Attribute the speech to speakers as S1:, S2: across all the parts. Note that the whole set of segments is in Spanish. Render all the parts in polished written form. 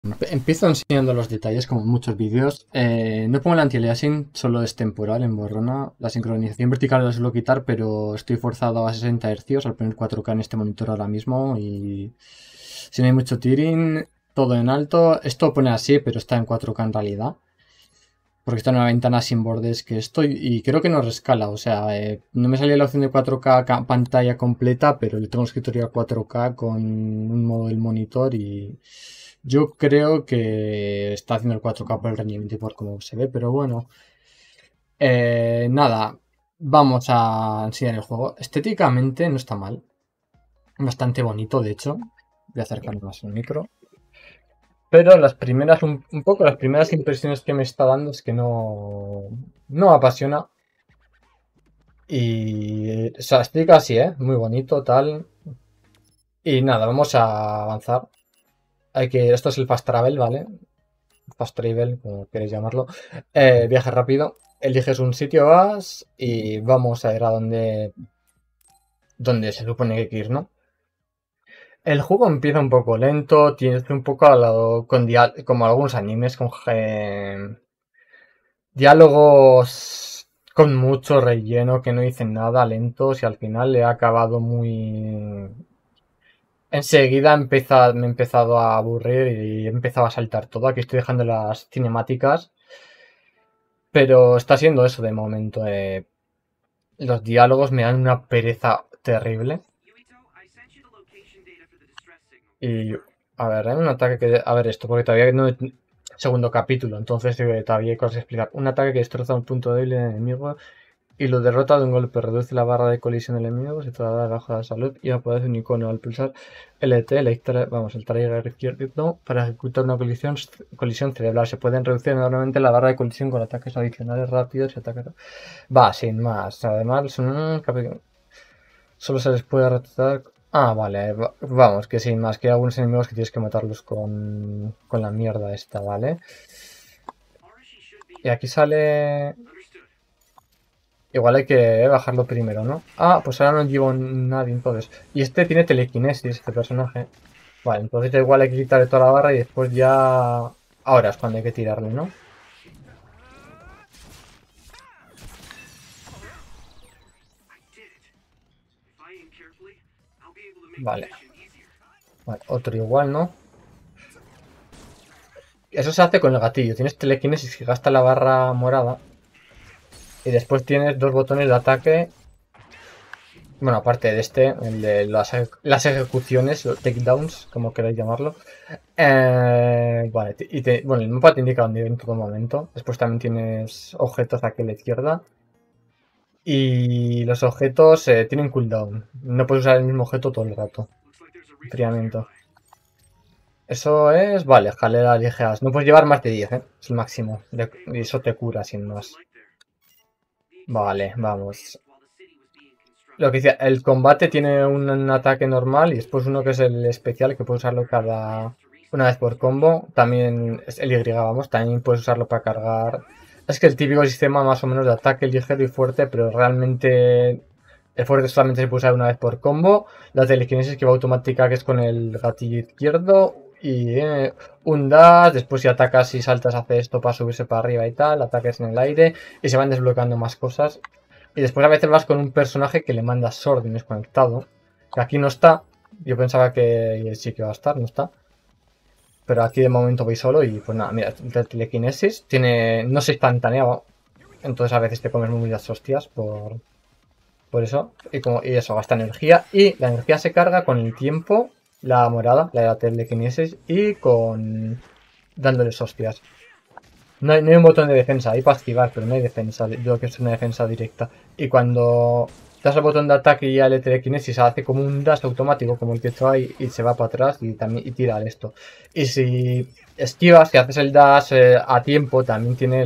S1: Empiezo enseñando los detalles como en muchos vídeos. No pongo el anti-aliasing, solo es temporal en Borrona. La sincronización vertical la suelo quitar, pero estoy forzado a 60 Hz al poner 4K en este monitor ahora mismo. Y si no hay mucho tearing, todo en alto. Esto pone así, pero está en 4K en realidad. Porque está en una ventana sin bordes que estoy. Y creo que no rescala. O sea, no me salía la opción de 4K pantalla completa, pero le tengo el escritorio a 4K con un modo del monitor y yo creo que está haciendo el 4K por el rendimiento y por cómo se ve, pero bueno. Nada, vamos a enseñar el juego. Estéticamente no está mal. Bastante bonito, de hecho. Voy a acercarme más al micro. Pero las primeras, un poco las primeras impresiones que me está dando es que no me apasiona. Y o sea, estética sí, muy bonito, tal. Y nada, vamos a avanzar. Esto es el fast travel, ¿vale? Fast travel, como queréis llamarlo. Viaje rápido. Eliges un sitio, vas y vamos a ir a donde se supone que hay que ir, ¿no? El juego empieza un poco lento, tienes un poco al lado como algunos animes con diálogos con mucho relleno que no dicen nada, lentos y al final le ha acabado muy. Enseguida me he empezado a aburrir y he empezado a saltar todo. Aquí estoy dejando las cinemáticas. Pero está siendo eso de momento. Los diálogos me dan una pereza terrible. Y a ver, hay un ataque que. A ver esto, porque todavía no. Segundo capítulo, entonces todavía hay cosas que explicar. Un ataque que destroza un punto débil del enemigo y lo derrota de un golpe. Reduce la barra de colisión del enemigo, se trata de baja de salud y aparece un icono al pulsar LT, el trigger izquierdo, para ejecutar una colisión cerebral. Se pueden reducir enormemente la barra de colisión con ataques adicionales rápidos y ataques. Va, sin más. Además, solo se les puede retrasar. Ah, vale. Vamos, que sin más. Que hay algunos enemigos que tienes que matarlos con la mierda esta, ¿vale? Y aquí sale. Igual hay que bajarlo primero, ¿no? Ah, pues ahora no llevo nadie entonces. Y este tiene telequinesis, este personaje. Vale, entonces igual hay que quitarle toda la barra y después ya. Ahora es cuando hay que tirarle, ¿no? Vale. Vale, otro igual, ¿no? Eso se hace con el gatillo. Tienes telequinesis que gasta la barra morada. Y después tienes dos botones de ataque. Bueno, aparte de este, el de las ejecuciones, los takedowns, como queráis llamarlo. Vale, bueno, el mapa te indica dónde ir en todo momento. Después también tienes objetos aquí a la izquierda. Y los objetos tienen cooldown. No puedes usar el mismo objeto todo el rato. Enfriamiento. Eso es, vale, escaleras ligeras. No puedes llevar más de 10, es el máximo. Y eso te cura sin más. Vale, vamos. Lo que decía, el combate tiene un ataque normal y después uno que es el especial que puede usarlo una vez por combo. También es el Y, vamos, también puedes usarlo para cargar. Es que el típico sistema más o menos de ataque ligero y fuerte, pero realmente el fuerte solamente se puede usar una vez por combo. La telequinesis que va automática, que es con el gatillo izquierdo. Y un dash, después si atacas y saltas hace esto para subirse para arriba y tal, ataques en el aire y se van desbloqueando más cosas. Y después a veces vas con un personaje que le mandas órdenes conectado. Que aquí no está. Yo pensaba que sí que va a estar, no está. Pero aquí de momento voy solo y pues nada, mira, la telequinesis tiene. No se instantanea. Entonces a veces te comes muchas hostias por eso. Y eso, gasta energía. Y la energía se carga con el tiempo, la morada, la de la telequinesis, y con dándoles hostias. No hay un botón de defensa, hay para esquivar, pero no hay defensa, lo que es una defensa directa. Y cuando das al botón de ataque y al telequinesis hace como un dash automático, como el que he hecho ahí, y se va para atrás y también y tira esto. Y si esquivas, si haces el dash a tiempo, también tiene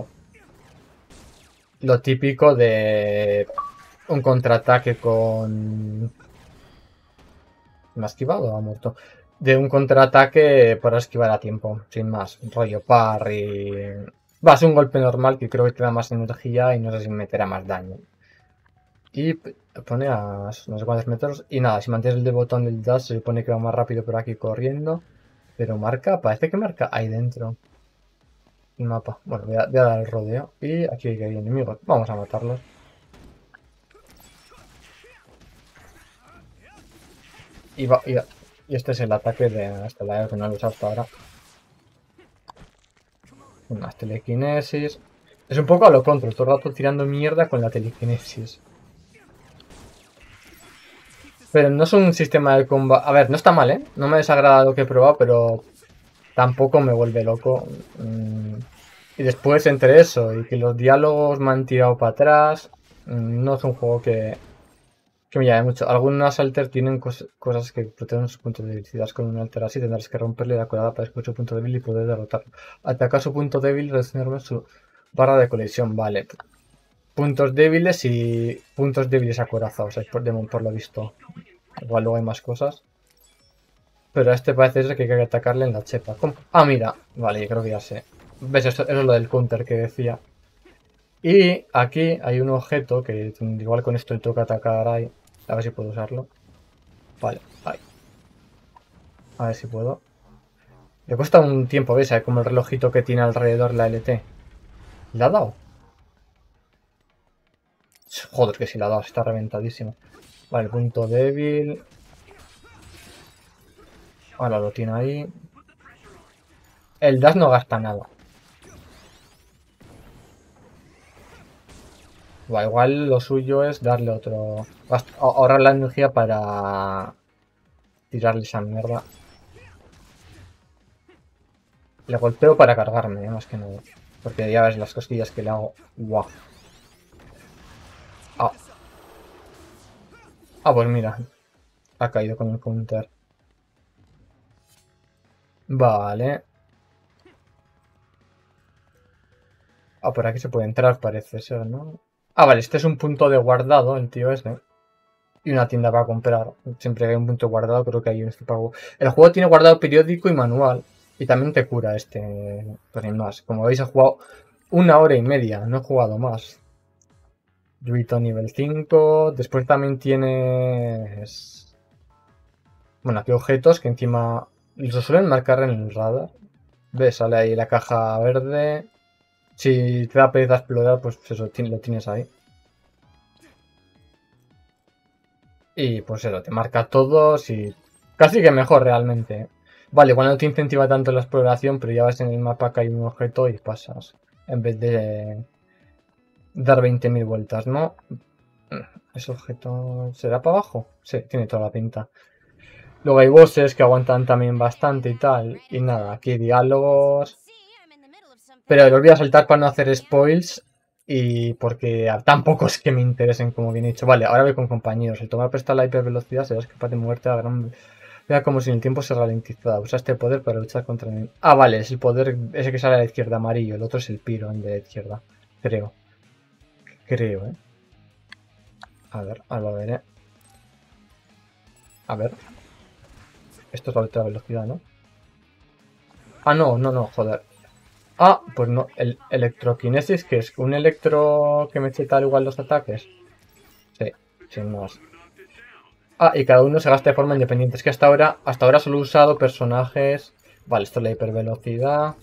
S1: lo típico de un contraataque con. ¿Me ha esquivado o ha muerto? De un contraataque para esquivar a tiempo, sin más. Rollo parry. Va a ser un golpe normal que creo que te da más energía y no sé si me meterá más daño. Y pone a no sé cuántos metros. Y nada, si mantienes el botón del dash se supone que va más rápido por aquí corriendo. Pero marca, parece que marca ahí dentro. El mapa. Bueno, voy a dar el rodeo. Y aquí hay enemigos. Vamos a matarlos. Y este es el ataque de Estelario que no lo he usado hasta ahora. Una telequinesis. Es un poco a lo control, todo el rato tirando mierda con la telequinesis. Pero no es un sistema de combate. A ver, no está mal, ¿eh? No me desagrada lo que he probado, pero tampoco me vuelve loco. Y después, entre eso y que los diálogos me han tirado para atrás, no es un juego que me llame mucho. Algunas alter tienen cosas que protegen sus puntos de débil. Si das con un alter así, tendrás que romperle la colada para descubrir su punto débil y poder derrotarlo. Atacar su punto débil, reduciendo su barra de colisión. Vale. Puntos débiles y puntos débiles acorazados, por lo visto. Igual luego hay más cosas. Pero a este parece ser que hay que atacarle en la chepa. ¿Cómo? Ah, mira. Vale, yo creo que ya sé. ¿Ves? Eso es lo del counter que decía. Y aquí hay un objeto que igual con esto le toca atacar ahí. A ver si puedo usarlo. Vale, ahí. A ver si puedo. Le cuesta un tiempo, ¿ves? Hay como el relojito que tiene alrededor la LT. ¿Le ha dado? Joder, que si le ha dado, está reventadísimo. Vale, punto débil. Ahora lo tiene ahí. El dash no gasta nada. Igual lo suyo es darle otro... Ahorrar la energía para tirarle esa mierda. Le golpeo para cargarme, más que nada. Porque ya ves las cosquillas que le hago. Guau. Ah. Ah, pues mira. Ha caído con el counter. Vale. Ah, por aquí se puede entrar, parece ser, ¿no? Ah, vale, este es un punto de guardado, el tío este. Y una tienda para comprar. Siempre que hay un punto guardado, creo que hay un este pago. El juego tiene guardado periódico y manual. Y también te cura este. Pues sin más. Como veis, he jugado 1 hora y media. No he jugado más. Druito nivel 5. Después también tienes. Bueno, aquí objetos que encima los suelen marcar en el radar. ¿Ves? Sale ahí la caja verde. Si te da pereza explorar, pues eso, lo tienes ahí. Y pues eso, te marca todos y casi que mejor realmente. Vale, igual no te incentiva tanto la exploración, pero ya ves en el mapa que hay un objeto y pasas. En vez de dar 20.000 vueltas, ¿no? ¿Ese objeto será para abajo? Sí, tiene toda la pinta. Luego hay bosses que aguantan también bastante y tal. Y nada, aquí diálogos. Pero los voy a saltar para no hacer spoils. Y porque tampoco es que me interesen, como bien he dicho. Vale, ahora voy con compañeros. El tomar presta la hipervelocidad serás capaz de moverte a gran... Vea como si el tiempo se ralentizara. Usa este poder para luchar contra el... Ah, vale, es el poder ese que sale a la izquierda, amarillo. El otro es el piro, el de la izquierda. Creo. Creo, ¿eh? A ver, ahora lo veré. A ver. Esto es la otra velocidad, ¿no? Ah, no, no, no, joder. Ah, pues no. El electroquinesis, que es un electro que me eche tal igual los ataques. Sí, sin más. Ah, y cada uno se gasta de forma independiente. Es que hasta ahora solo he usado personajes... Vale, esto es la hipervelocidad.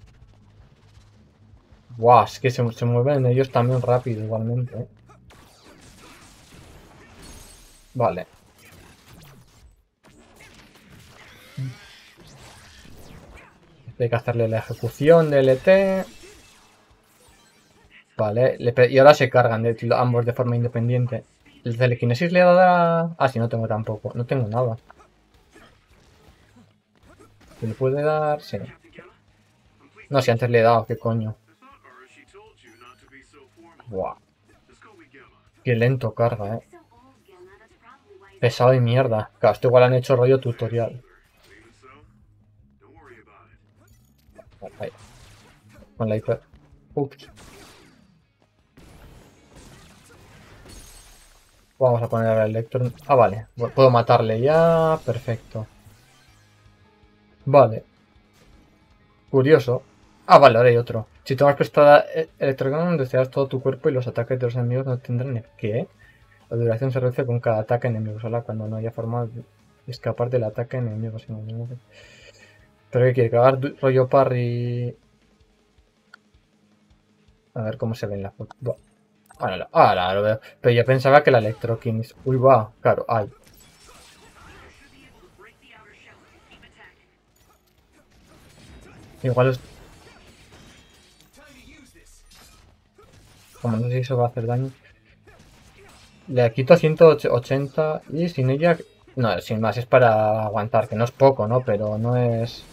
S1: Buah, es que se mueven ellos también rápido igualmente, ¿eh? Vale. Hay que hacerle la ejecución de LT. Vale, y ahora se cargan ambos de forma independiente. ¿El telequinesis le dará...? Ah, sí, no tengo tampoco. No tengo nada. ¿Se le puede dar? Sí. No, si antes le he dado, ¿qué coño? Buah. Qué lento carga, Pesado de mierda. Claro, esto igual han hecho rollo tutorial. Ahí. Con la hiper... Ups. Vamos a poner al Electron. Ah, vale. Puedo matarle ya. Perfecto. Vale. Curioso. Ah, vale, ahora hay otro. Si tomas prestada Electrocannon, deseas todo tu cuerpo y los ataques de los enemigos no tendrán... ¿Qué? La duración se reduce con cada ataque enemigo. Solo cuando no haya forma de escapar del ataque enemigo. ¿Pero qué quiere? ¿Que haga rollo parry? A ver cómo se ve en la foto. Bueno, ahora lo veo. Pero yo pensaba que la Electro Kings... Uy, va, claro, ay. Igual es... Como no sé si eso va a hacer daño. Le quito 180 y sin ella... No, sin más, es para aguantar, que no es poco, ¿no? Pero no es...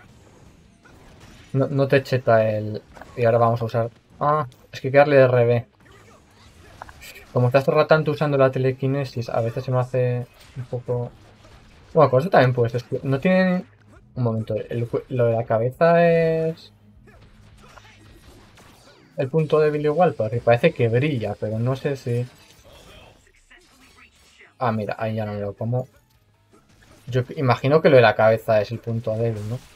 S1: No te cheta el... Y ahora vamos a usar... Ah, es que hay que darle RB. Como estás todo el rato tanto usando la telequinesis, a veces se me hace un poco... Bueno, con eso también puedes... No tienen... Un momento, lo de la cabeza es... El punto débil igual, porque parece que brilla, pero no sé si... Ah, mira, ahí ya no me lo como. Yo imagino que lo de la cabeza es el punto débil, ¿no?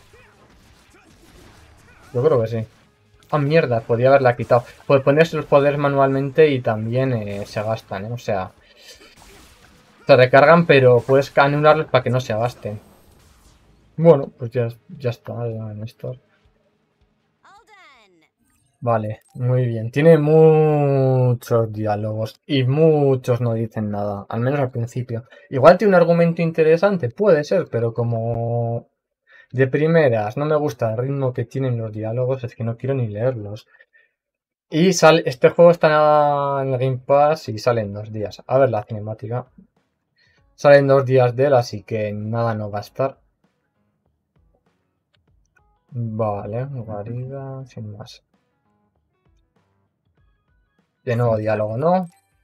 S1: Yo creo que sí. Ah, mierda, podía haberla quitado. Puedes ponerse los poderes manualmente y también se gastan, ¿eh? O sea, se recargan, pero puedes anularlos para que no se gasten. Bueno, pues ya está, ya en esto. Vale, muy bien. Tiene muchos diálogos y muchos no dicen nada, al menos al principio. Igual tiene un argumento interesante, puede ser, pero como de primeras no me gusta el ritmo que tienen los diálogos, es que no quiero ni leerlos. Y este juego está en el Game Pass y sale en 2 días. A ver la cinemática. Sale en 2 días de él, así que nada no va a estar. Vale, guarida, sin más. De nuevo diálogo, ¿no?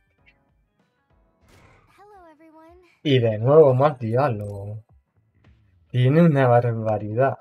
S1: Y de nuevo más diálogo. Tiene una barbaridad.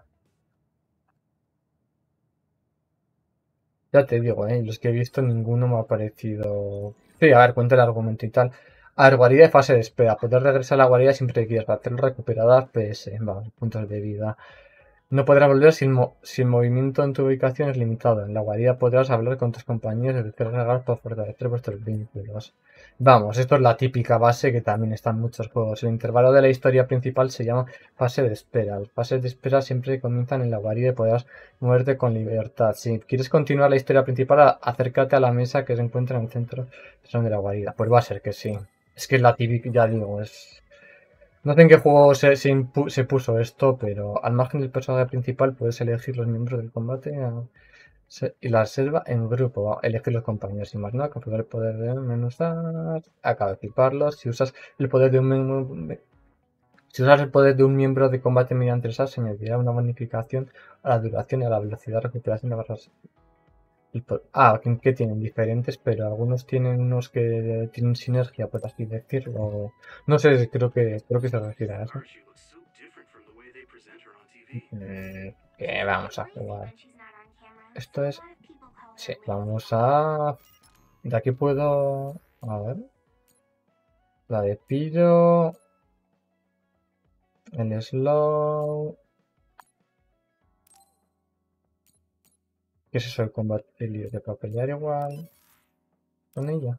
S1: Ya te digo, los que he visto ninguno me ha parecido... Sí, a ver, cuenta el argumento y tal. A ver, guarida de fase de espera. Poder regresar a la guarida siempre que quieras. Para hacerlo recuperar PS. Vamos, puntos de vida. No podrás volver si el movimiento en tu ubicación es limitado. En la guarida podrás hablar con tus compañeros y ofrecer regalos para fortalecer vuestros vínculos. Vamos, esto es la típica base que también está en muchos juegos. El intervalo de la historia principal se llama fase de espera. Las fases de espera siempre comienzan en la guarida y podrás moverte con libertad. Si quieres continuar la historia principal, acércate a la mesa que se encuentra en el centro de la guarida. Pues va a ser que sí. Es que es la típica, ya digo, es... No sé en qué juego se puso esto, pero al margen del personaje principal puedes elegir los miembros del combate y la selva en grupo. Elegir los compañeros sin más nada, configurar el poder de menos acaba de equiparlos. Si usas el poder de un miembro, si usas el poder de un miembro de combate mediante el SAS, se añadirá una bonificación a la duración y a la velocidad de recuperación de barras. Que tienen diferentes, pero algunos tienen unos que tienen sinergia, por así decirlo. No sé, creo que se refiere a eso. Que vamos a jugar. Esto es... Sí, vamos a... De aquí puedo... A ver. La de Piro. El slow. ¿Qué es eso? El combate de papelear igual. Con ella.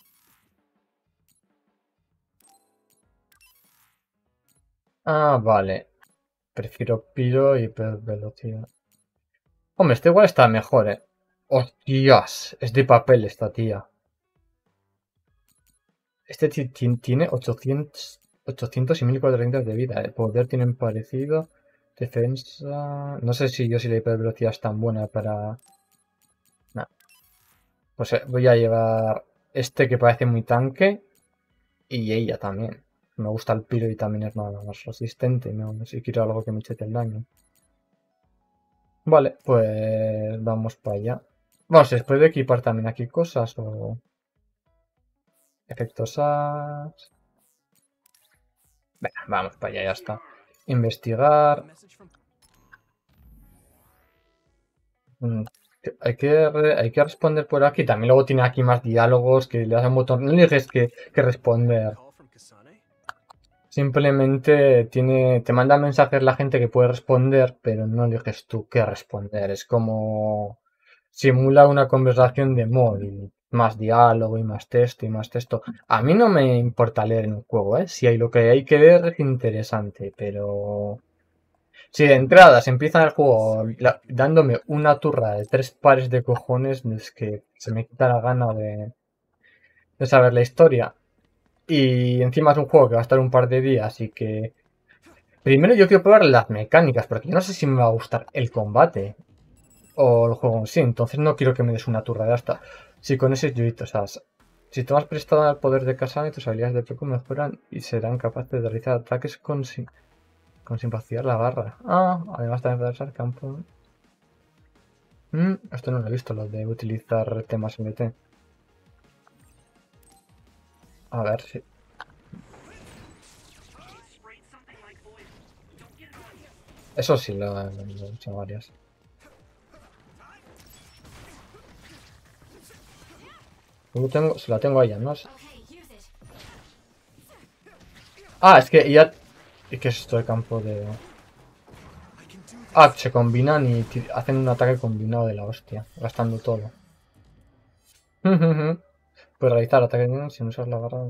S1: Ah, vale. Prefiero Piro y velocidad. Hombre, este igual está mejor, ¡Hostias! Es de papel esta tía. Este tiene 800 y 1400 de vida. El poder tienen parecido. Defensa... No sé si la hipervelocidad es tan buena para... No. Pues voy a llevar este que parece muy tanque. Y ella también. Me gusta el Piro y también es más resistente. No sé si quiero algo que me chete el daño. Vale, pues vamos para allá. Bueno, ¿se puede equipar también aquí cosas o...? Efectos as... Venga, vamos para allá, ya está. Investigar. Mm, hay que responder por aquí. También luego tiene aquí más diálogos que le das un botón. No eliges que responder. Simplemente te manda mensajes la gente que puede responder, pero no eliges tú qué responder. Es como simula una conversación de móvil. Más diálogo y más texto y más texto. A mí no me importa leer en un juego, ¿eh? Si hay lo que hay que ver es interesante, pero Si de entrada se empieza el juego dándome una turra de 3 pares de cojones, es que se me quita la gana de saber la historia. Y encima es un juego que va a estar un par de días y que... Primero yo quiero probar las mecánicas, porque yo no sé si me va a gustar el combate o el juego en sí, entonces no quiero que me des una turra de hasta. Si con ese yoito, o sea, si tomas prestado al poder de Kasane, tus habilidades de Peco mejoran y serán capaces de realizar ataques sin vaciar la barra. Ah, además de atravesar campo. Esto no lo he visto, lo de utilizar temas MT. A ver si... Eso sí lo he hecho varias. Se la tengo a ella, ¿no? Ah, es que ya... ¿Y qué es esto de campo de...? Ah, se combinan y hacen un ataque combinado de la hostia, gastando todo. Puedes realizar ataques sin usar la barra.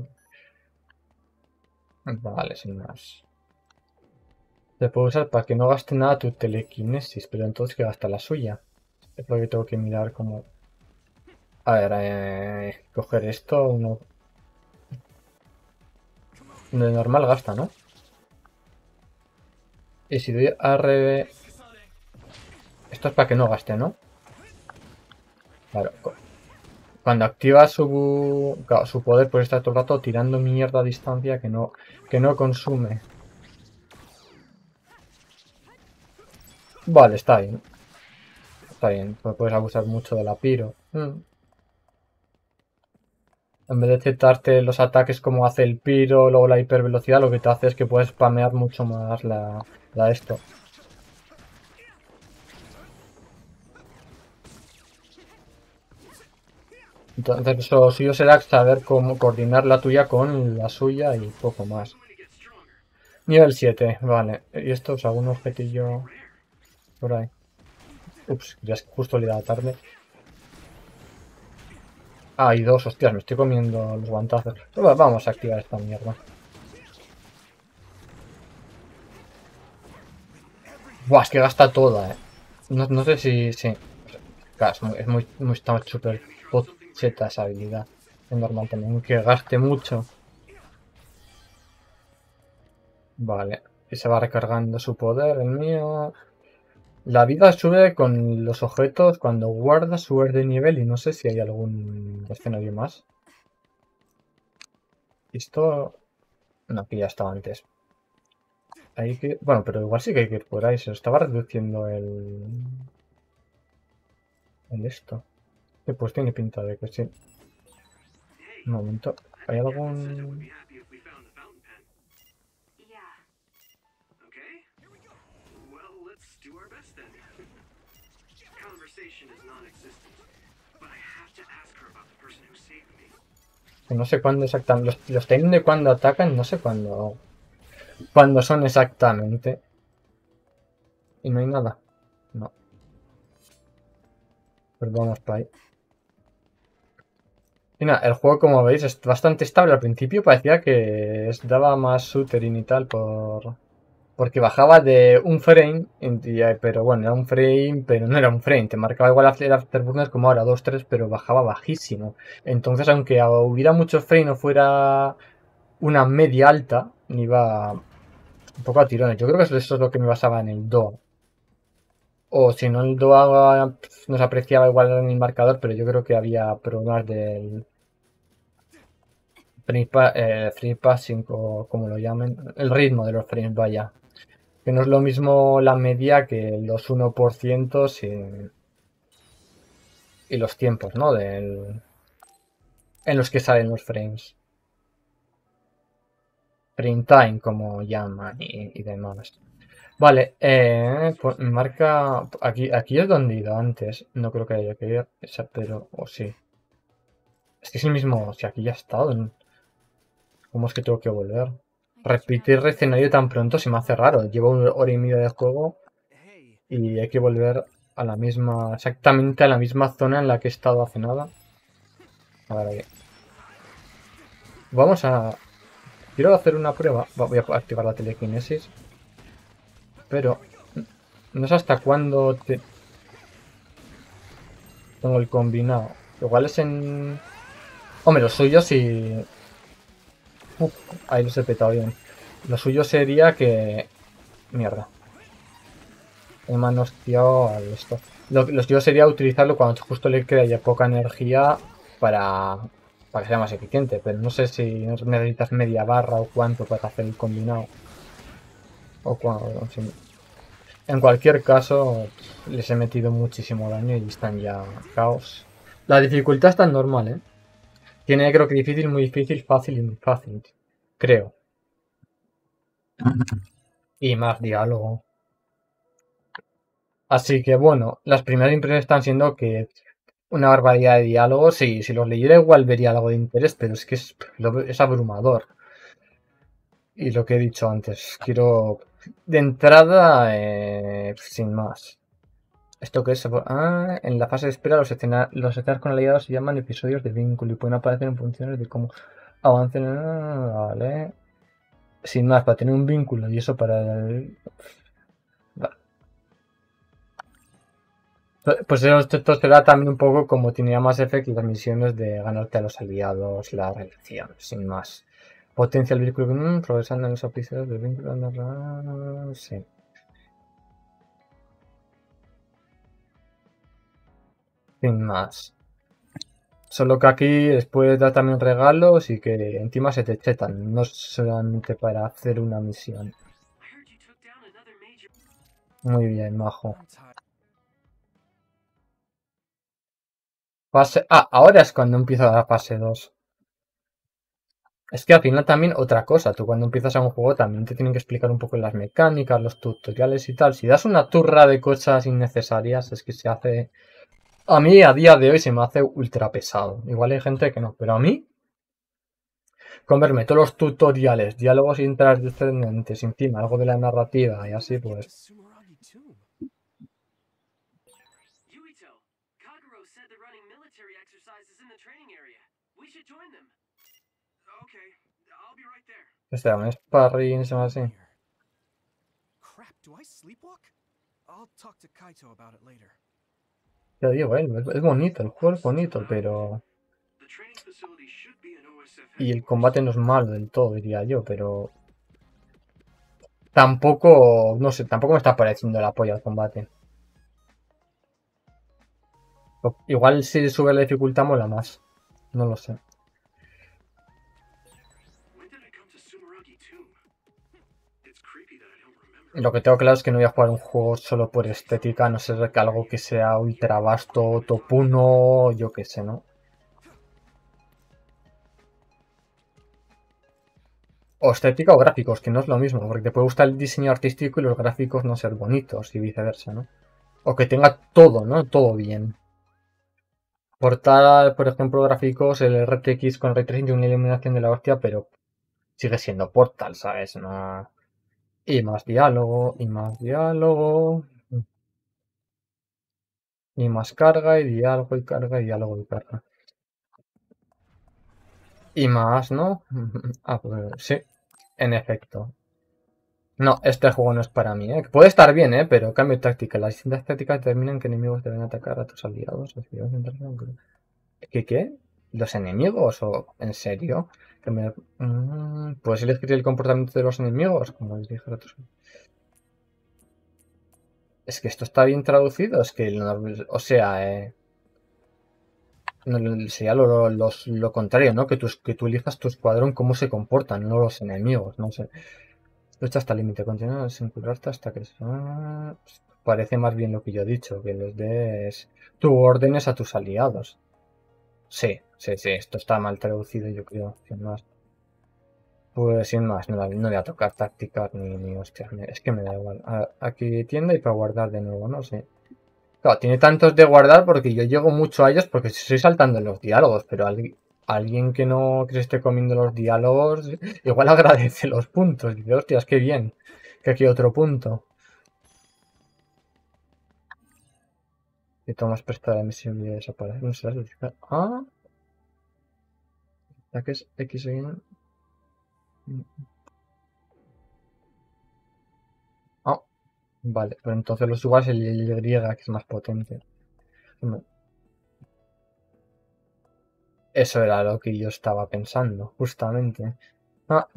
S1: Vale, sin más. Se puede usar para que no gaste nada tu telequinesis, pero entonces que gasta la suya. Es lo que tengo que mirar como... A ver, coger esto, uno... De normal gasta, ¿no? Y si doy RB... Esto es para que no gaste, ¿no? Claro. Cuando activa su poder, pues está todo el rato tirando mierda a distancia que no consume. Vale, está bien. Está bien, pues puedes abusar mucho de la piro. En vez de aceptarte los ataques como hace el piro, luego la hipervelocidad, lo que te hace es que puedes spamear mucho más la esto. Entonces lo suyo será saber cómo coordinar la tuya con la suya y poco más. Nivel 7, vale. Y esto es algún objetillo por ahí. Ups, ya es justo le da tarde. Ah, y dos, hostias, me estoy comiendo los guantazos. Pero vamos a activar esta mierda. Buah, es que gasta toda, No sé si... Sí. Claro, es está súper pocheta esa habilidad. Es normal también que gaste mucho. Vale. Y se va recargando su poder, el mío. La vida sube con los objetos cuando guardas, subes de nivel y no sé si hay algún escenario más. Esto... No, aquí ya estaba antes. Hay que... Bueno, pero igual sí que hay que ir por ahí. Se estaba reduciendo el esto. Pues tiene pinta de que sí. Un momento. ¿Hay algún...? Que no sé cuándo exactamente. Los timings de cuando atacan, no sé cuándo son exactamente. Y no hay nada. No. Pues vamos para ahí. Y nada, el juego, como veis, es bastante estable. Al principio parecía que daba más shooting y tal porque bajaba de un frame, pero bueno, era un frame, pero no era un frame. Te marcaba igual el afterburner como ahora, 2 3 pero bajaba bajísimo. Entonces, aunque hubiera mucho frame o fuera una media alta, iba un poco a tirones. Yo creo que eso es lo que me basaba en el DO. O si no, el DO no se apreciaba igual en el marcador, pero yo creo que había problemas del frame passing, o como lo llamen, el ritmo de los frames, vaya. Que no es lo mismo la media que los 1% y los tiempos, ¿no? En los que salen los frames. Frame time, como llaman y demás. Vale, pues marca... Aquí es donde he ido antes. No creo que haya que ir, pero... O sí. Es que es el mismo... Si aquí ya he estado. ¿Cómo es que tengo que volver? Repetir el escenario tan pronto se me hace raro. Llevo 1 hora y media de juego y hay que volver a la misma... Exactamente a la misma zona en la que he estado hace nada. A ver, ahí. Vamos a... Quiero hacer una prueba. Voy a activar la telequinesis. Pero No sé hasta cuándo tengo el combinado. Igual es en... Hombre, lo suyo si... Uf, ahí los he petado bien. Lo suyo sería que... Mierda. He manosteado al esto. Lo suyo sería utilizarlo cuando justo le queda ya poca energía para que sea más eficiente. Pero no sé si necesitas media barra o cuánto para hacer el combinado. O cuando... En cualquier caso, les he metido muchísimo daño y están ya caos. La dificultad está normal, ¿eh? Tiene creo que difícil, muy difícil, fácil y muy fácil. Creo. Y más diálogo. Así que bueno, las primeras impresiones están siendo que una barbaridad de diálogos. Sí, si los leyera igual vería algo de interés, pero es que es abrumador. Y lo que he dicho antes, quiero de entrada, sin más. ¿Esto qué es? Ah, en la fase de espera los escenarios con aliados se llaman episodios de vínculo y pueden aparecer en funciones de cómo avancen. Vale. Sin más, para tener un vínculo y eso para... Pues esto será también un poco como tenía más efecto las misiones de ganarte a los aliados, la relación, sin más. Potencia el vínculo, progresando en los episodios del vínculo. Sí. Sin más. Solo que aquí después da también regalos y que encima se te chetan, no solamente para hacer una misión. Muy bien, majo. Ahora es cuando empieza la fase 2. Es que al final también otra cosa, tú cuando empiezas a un juego también te tienen que explicar un poco las mecánicas, los tutoriales y tal. Si das una turra de cosas innecesarias, es que se hace... A mí a día de hoy se me hace ultra pesado. Igual hay gente que no, pero a mí, con verme todos los tutoriales, diálogos intrascendentes, encima algo de la narrativa y así, pues... Este un sparring, se llama así. Ya digo, es bonito, el juego es bonito, pero... Y el combate no es malo del todo, diría yo, pero... Tampoco, no sé, tampoco me está pareciendo la polla el combate. Igual si sube la dificultad mola más. No lo sé. Lo que tengo claro es que no voy a jugar un juego solo por estética, a no ser que algo que sea ultra vasto, top 1, yo qué sé, ¿no? O estética o gráficos, que no es lo mismo, porque te puede gustar el diseño artístico y los gráficos no ser bonitos y viceversa, ¿no? O que tenga todo, ¿no? Todo bien. Portal, por ejemplo, gráficos, el RTX con Ray Tracing tiene una iluminación de la hostia, pero sigue siendo Portal, ¿sabes? No... Y más diálogo, y más diálogo, y más carga, y diálogo, y carga, y diálogo, y carga. Y más, ¿no? Ah, pues sí, en efecto. No, este juego no es para mí, ¿eh? Puede estar bien, ¿eh? Pero cambio de táctica. Las distintas tácticas determinan que enemigos deben atacar a tus aliados. ¿Qué? ¿Los enemigos? ¿O en serio? ¿Puedes elegir el comportamiento de los enemigos? Como les dije a otros. Es que esto está bien traducido. Es que, o sea, sería lo contrario, ¿no? Que tú elijas tu escuadrón, cómo se comportan, no los enemigos, no sé. Lucha hasta el límite, continúa sin curarte hasta que... parece más bien lo que yo he dicho, que les des tu órdenes a tus aliados. Sí, sí, sí, esto está mal traducido, yo creo, sin más. Pues sin más, no voy a tocar tácticas ni hostias, es que me da igual. Aquí tienda y para guardar de nuevo, no sé. Claro, tiene tantos de guardar porque yo llego mucho a ellos porque estoy saltando en los diálogos, pero alguien que se esté comiendo los diálogos igual agradece los puntos. Dice, hostias, qué bien, que aquí otro punto. Y tomas prestada misión de desaparecer. No sé, ah, ataques X o Y. Ah, Vale, pero entonces los igual es el Y que es más potente. Hombre, eso era lo que yo estaba pensando, justamente. Ah,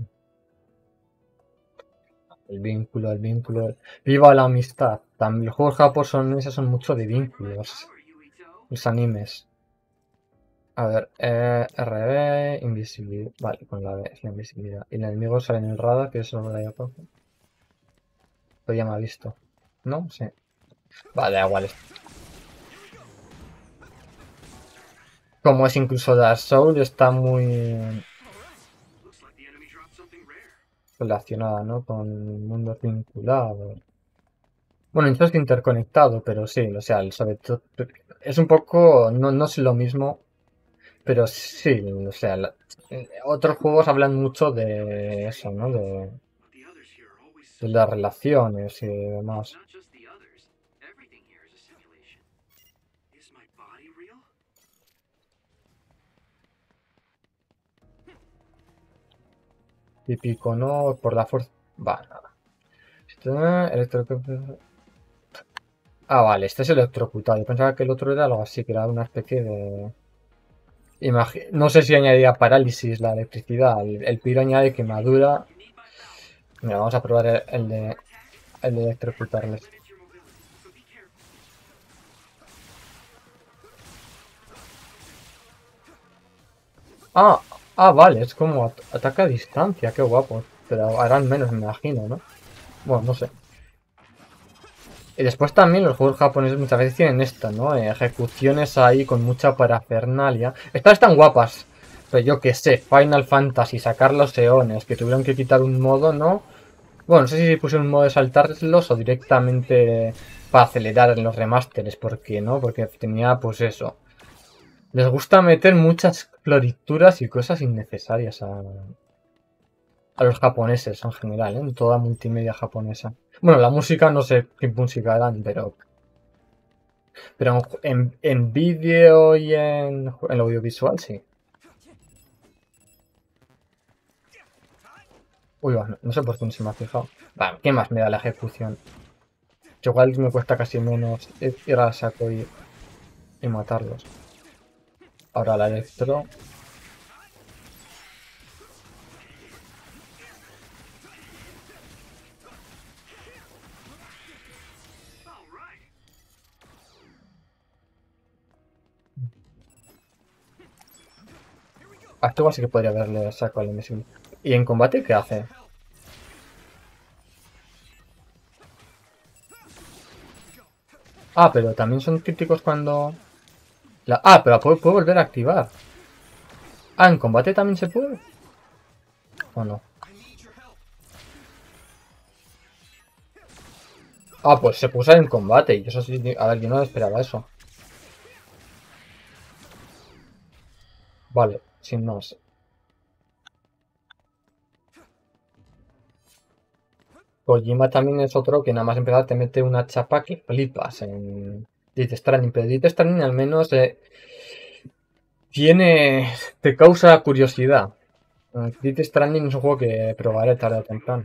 S1: el vínculo, el vínculo. ¡Viva la amistad! También los juegos japoneses son mucho de vínculos. Los animes. A ver, RB, invisibilidad. Vale, con la B es la invisibilidad. Y el enemigo sale en el radar, que eso no lo había abajo. Pero ya me ha visto. ¿No? Sí. Vale, da igual. Como es incluso Dark Souls, está muy relacionada, ¿no? Con mundos vinculados. Bueno, esto está interconectado, pero sí, o sea, sobre todo es un poco, no es lo mismo, pero sí, o sea, otros juegos hablan mucho de eso, ¿no? De las relaciones y demás. Típico, ¿no? Por la fuerza. Va, nada. Ah, vale, este es electrocutado. Yo pensaba que el otro era algo así, que era una especie de. No sé si añadía parálisis la electricidad. El piro añade quemadura. Mira, vamos a probar el de electrocutarles. Ah, vale, es como ataque a distancia, qué guapo. Pero harán menos, me imagino, ¿no? Bueno, no sé. Y después también los juegos japoneses muchas veces tienen esto, ¿no? Ejecuciones ahí con mucha parafernalia. Estas están guapas. Pero yo qué sé, Final Fantasy, sacar los eones, que tuvieron que quitar un modo, ¿no? Bueno, no sé si pusieron un modo de saltarlos o directamente para acelerar en los remasteres. ¿Por qué no? Porque tenía, pues eso. Les gusta meter muchas florituras y cosas innecesarias a los japoneses en general, ¿eh? En toda multimedia japonesa. Bueno, la música no sé qué música eran, pero en vídeo y en el audiovisual sí. Uy, no, no sé por qué no se me ha fijado. Vale, ¿qué más me da la ejecución? Que igual me cuesta casi menos ir a saco y matarlos. Ahora la electro. A esto igual sí que podría haberle saco al invisible. ¿Y en combate qué hace? Ah, pero también son críticos cuando. Pero la puedo volver a activar. Ah, ¿en combate también se puede? ¿O no? Ah, pues se puso en combate. Y eso sí. A ver, yo no esperaba eso. Vale, sin más. Kojima también es otro que nada más empezar te mete una chapa que flipas en Death Stranding. Pero Death Stranding al menos tiene. Te causa curiosidad. Death Stranding es un juego que probaré tarde o temprano.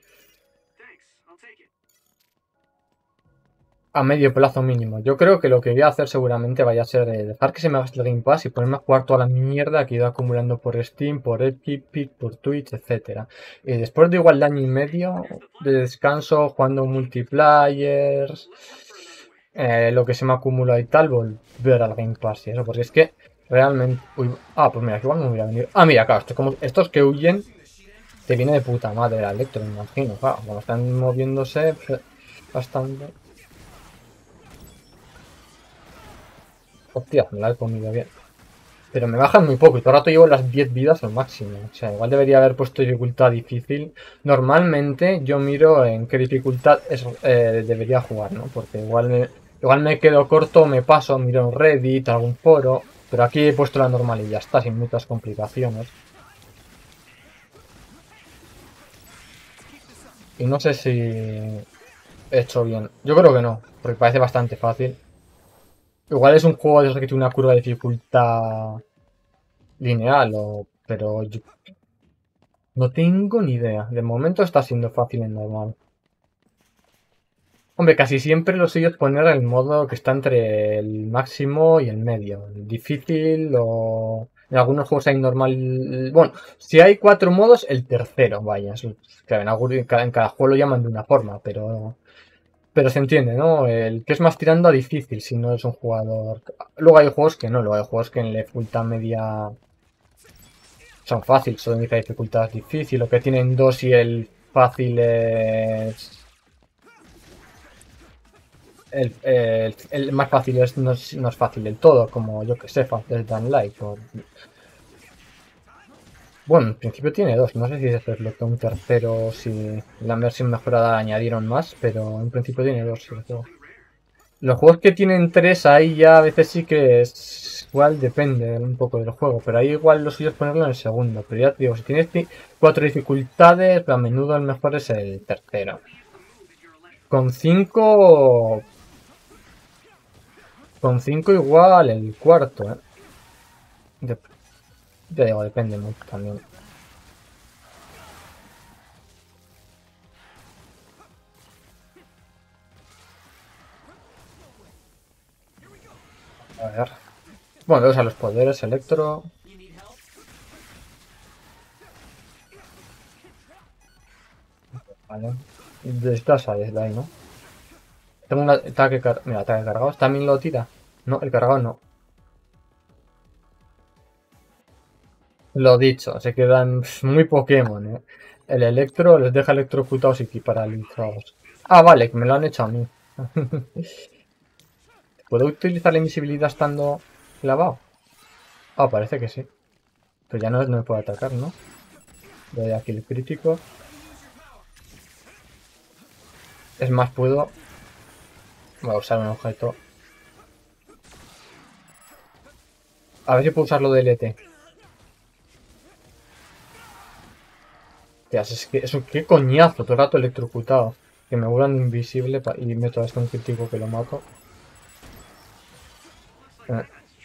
S1: A medio plazo mínimo. Yo creo que lo que voy a hacer seguramente vaya a ser dejar que se me gaste el Game Pass y ponerme a jugar toda la mierda que he ido acumulando por Steam, por Epic, por Twitch, etcétera. Y después de igual de año y medio de descanso, jugando multiplayers, lo que se me acumula y tal, volver al Game Pass y eso, porque es que realmente. Uy, pues mira, que igual no me voy a venir. Ah, mira, claro, estos que huyen te viene de puta madre la Electro, me imagino, claro, cuando están moviéndose bastante. Hostia, me la he comido bien. Pero me bajan muy poco y todo el rato llevo las 10 vidas al máximo. O sea, igual debería haber puesto dificultad difícil. Normalmente yo miro en qué dificultad debería jugar, ¿no? Porque igual me quedo corto, me paso, miro en Reddit, algún foro. Pero aquí he puesto la normal y ya está, sin muchas complicaciones. Y no sé si he hecho bien. Yo creo que no, porque parece bastante fácil. Igual es un juego de esos que tiene una curva de dificultad lineal, pero yo no tengo ni idea. De momento está siendo fácil en normal. Hombre, casi siempre lo suyo es poner el modo que está entre el máximo y el medio. El difícil o... En algunos juegos hay normal... Bueno, si hay 4 modos, el tercero, vaya. Claro, en cada juego lo llaman de una forma, pero se entiende, ¿no? El que es más tirando a difícil si no es un jugador... Luego hay juegos que no, luego hay juegos que en la dificultad media son fáciles, son única dificultad difícil, o que tienen dos y el fácil es... El más fácil no es fácil del todo, como yo que sé, Faster Than Light. Bueno, en principio tiene dos, no sé si se desbloqueó un tercero, si la versión mejorada añadieron más, pero en principio tiene dos. Sí, el juego. Los juegos que tienen tres ahí ya a veces sí que es igual, depende un poco del juego, pero ahí igual lo suyo es ponerlo en el segundo. Pero ya te digo, si tienes 4 dificultades, a menudo el mejor es el tercero. Con 5... Con 5 igual el cuarto, ¿eh? Ya digo, depende mucho también. A ver. Bueno, vamos a los poderes, Electro. Vale. Estás ahí, desde ahí, ¿no? Tengo un ataque cargado. Mira, ataque cargado. ¿También lo tira? No, el cargado no. Lo dicho, se quedan muy Pokémon, ¿eh? El Electro les deja electrocutados y paralizados. Ah, vale, que me lo han hecho a mí. ¿Puedo utilizar la invisibilidad estando clavado? Ah, parece que sí. Pero ya no me puede atacar, ¿no? Doy aquí el crítico. Es más, puedo... Voy a usar un objeto. A ver si puedo usarlo de LT. Es que eso, qué coñazo, todo el rato electrocutado. Que me vuelan invisible y meto a este un crítico que lo mato. Eh,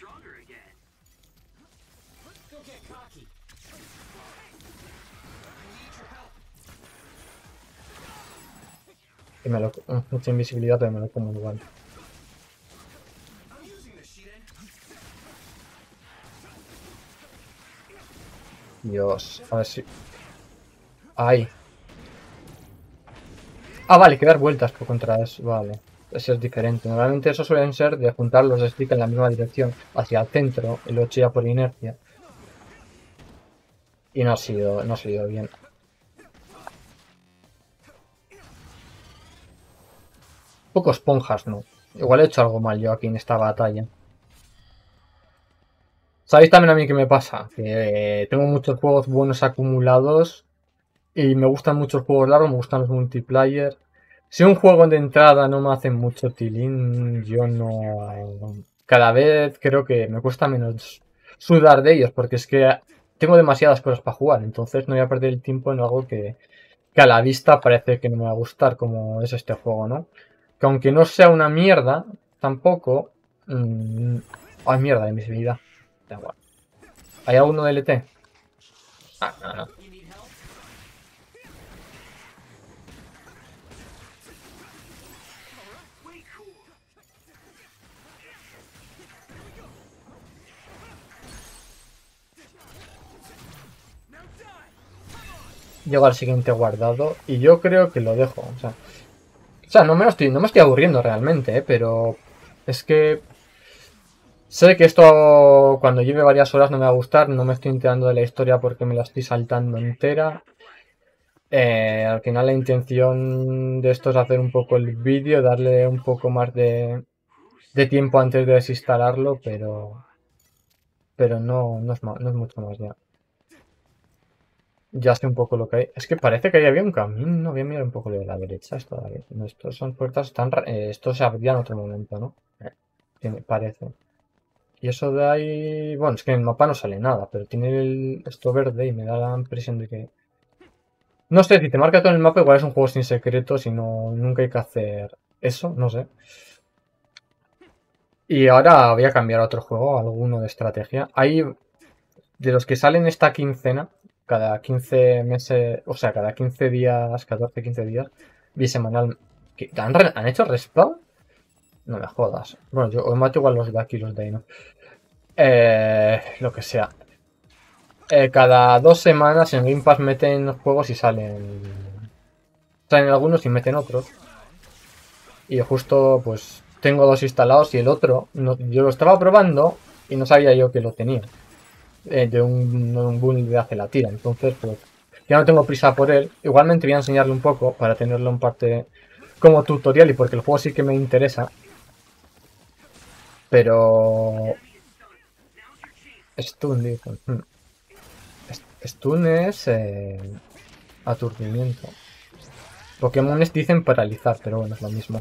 S1: y me lo... mucha invisibilidad, pero me lo como igual. Dios, a ver si... ¡Ay! Ah, vale, hay que dar vueltas por contra eso, vale. Eso es diferente. Normalmente eso suelen ser de juntar los sticks en la misma dirección, hacia el centro, y lo chilla por inercia. Y no ha sido bien. Poco esponjas, ¿no? Igual he hecho algo mal yo aquí en esta batalla. ¿Sabéis también a mí qué me pasa? Que tengo muchos juegos buenos acumulados y me gustan muchos juegos largos, me gustan los multiplayer. Si un juego de entrada no me hace mucho tilín, yo no... Cada vez creo que me cuesta menos sudar de ellos, porque es que tengo demasiadas cosas para jugar, entonces no voy a perder el tiempo en algo que a la vista parece que no me va a gustar, como es este juego, ¿no? Que aunque no sea una mierda, tampoco... Ay, mierda de invisibilidad. Da igual. ¿Hay alguno de LT? Ah, no, no. Llego al siguiente guardado y yo creo que lo dejo. O sea, no me estoy aburriendo realmente, pero es que sé que esto cuando lleve varias horas no me va a gustar, no me estoy enterando de la historia porque me la estoy saltando entera. Al final la intención de esto es hacer un poco el vídeo, darle un poco más de tiempo antes de desinstalarlo, pero no es mucho más ya. Ya sé un poco lo que hay. Es que parece que ahí había un camino. Voy a mirar un poco lo de la derecha. Esto de ahí. No, estos son puertas. Esto se abría en otro momento, ¿no? Parece. Y eso de ahí. Bueno, es que en el mapa no sale nada, pero tiene esto verde y me da la impresión de que. No sé, si te marca todo en el mapa, igual es un juego sin secretos y nunca hay que hacer eso, no sé. Y ahora voy a cambiar a otro juego, alguno de estrategia. Hay de los que salen esta quincena, cada 15 meses, o sea, cada 15 días, 14, 15 días, bisemanal. ¿Han hecho respawn? No me jodas. Bueno, yo os mato igual los de aquí, los de ahí, ¿no? Lo que sea. Cada 2 semanas en Game Pass meten juegos y salen. Salen algunos y meten otros. Y justo, pues, tengo 2 instalados y el otro, yo lo estaba probando y no sabía yo que lo tenía. De un build de hace la tira. Entonces, pues, ya no tengo prisa por él. Igualmente voy a enseñarle un poco para tenerlo en parte como tutorial y porque el juego sí que me interesa. Pero... Stun, dijo. Stun es aturdimiento. Pokémones dicen paralizar, pero bueno, es lo mismo.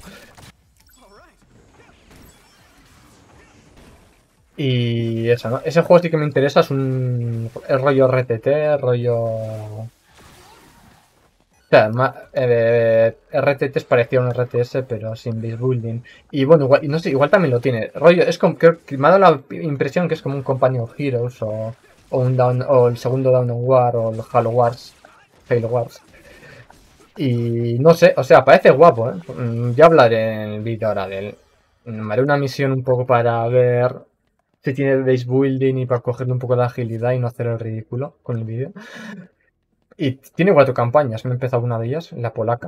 S1: Y eso, ¿no? Ese juego sí que me interesa, es rollo RTT, rollo... O sea, RTT es parecido a un RTS, pero sin base building. Y bueno, igual, y no sé, igual también lo tiene. Rollo, es como, creo que me ha dado la impresión que es como un Company of Heroes o el segundo Dawn of War o el Halo Wars. Halo Wars. Y no sé, o sea, parece guapo, ¿eh? Ya hablaré en el vídeo ahora de él. Me haré una misión un poco para ver si tiene base building y para cogerle un poco de agilidad y no hacer el ridículo con el vídeo. Y tiene 4 campañas, me he empezado una de ellas, la polaca.